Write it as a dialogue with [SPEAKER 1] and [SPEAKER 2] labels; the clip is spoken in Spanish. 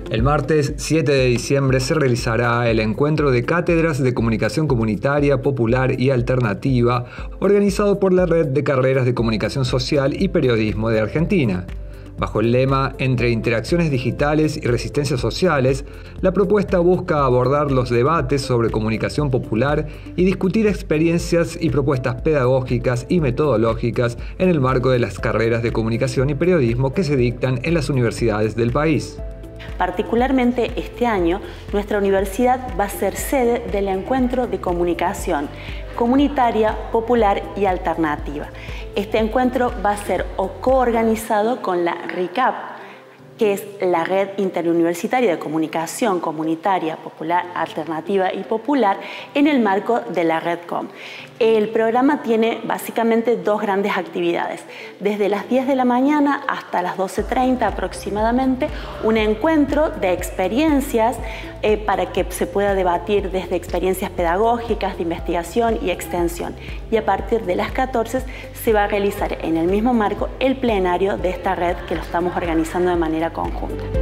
[SPEAKER 1] El martes 7 de diciembre se realizará el encuentro de cátedras de comunicación comunitaria, popular y alternativa, organizado por la Red de Carreras de Comunicación Social y Periodismo de Argentina. Bajo el lema Entre interacciones digitales y resistencias sociales, la propuesta busca abordar los debates sobre comunicación popular y discutir experiencias y propuestas pedagógicas y metodológicas en el marco de las carreras de comunicación y periodismo que se dictan en las universidades del país.
[SPEAKER 2] Particularmente este año, nuestra universidad va a ser sede del encuentro de comunicación comunitaria, popular y alternativa. Este encuentro va a ser coorganizado con la RICAP, que es la Red Interuniversitaria de Comunicación Comunitaria, Popular, Alternativa y Popular, en el marco de la RedCom. El programa tiene básicamente dos grandes actividades. Desde las 10 de la mañana hasta las 12:30 aproximadamente, un encuentro de experiencias para que se pueda debatir desde experiencias pedagógicas, de investigación y extensión. Y a partir de las 14 se va a realizar en el mismo marco el plenario de esta red que lo estamos organizando de manera conjunta.